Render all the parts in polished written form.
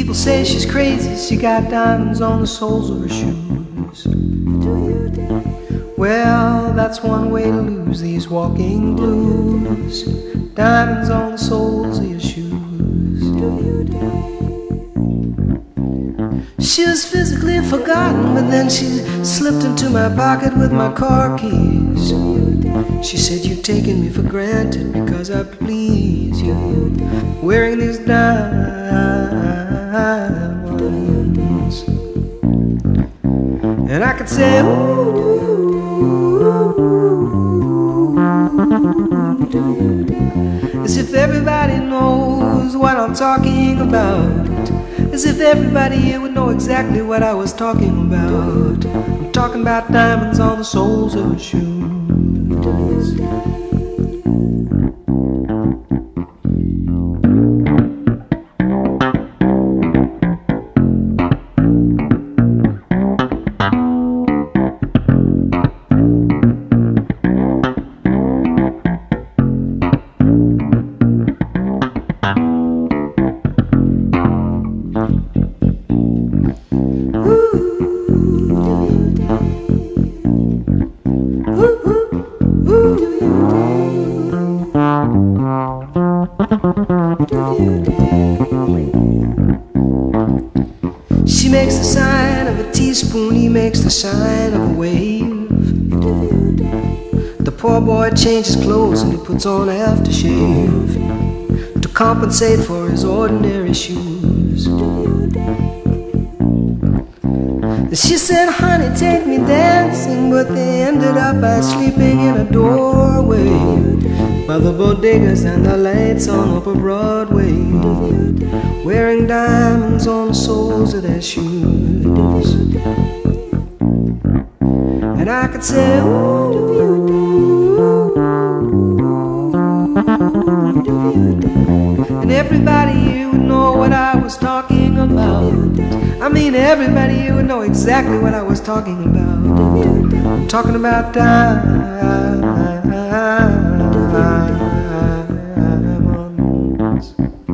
People say she's crazy, she got diamonds on the soles of her shoes. Well, that's one way to lose these walking blues. Diamonds on the soles of your shoes. She was physically forgotten, but then she slipped into my pocket with my car keys. She said, "You've taken me for granted because I please you, wearing these diamonds." And I could say, ooh, as if everybody knows what I'm talking about. As if everybody here would know exactly what I was talking about. I'm talking about diamonds on the soles of her shoes. She makes the sign of a teaspoon, he makes the sign of a wave. The poor boy changes clothes and he puts on aftershave to compensate for his ordinary shoes. She said, "Honey, take me dancing," but they ended up by sleeping in a doorway by the bodegas and the lights on Upper Broadway, wearing diamonds on the soles of their shoes. And I could say, ooh, and everybody here would know what I was talking about. I mean, everybody here would know exactly what I was talking about. I'm talking about diamonds.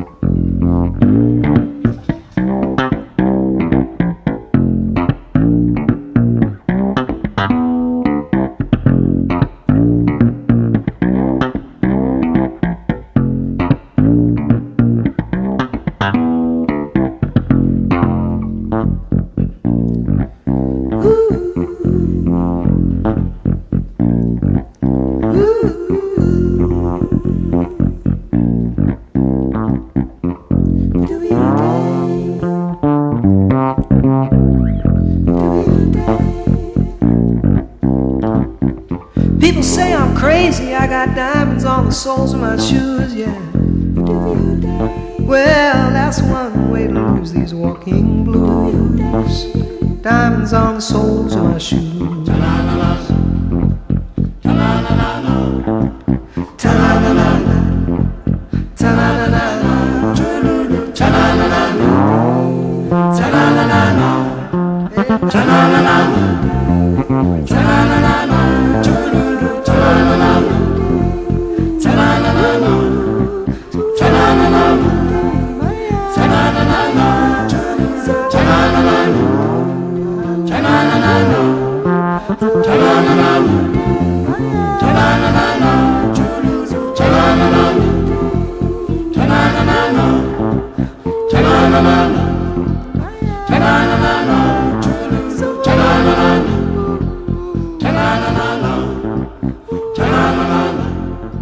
People say I'm crazy, I got diamonds on the soles of my shoes, yeah. Well, that's one way to lose these walking blues. Diamonds on the soles of my shoes.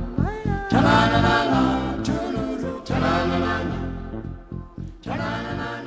Ta-na-na-na.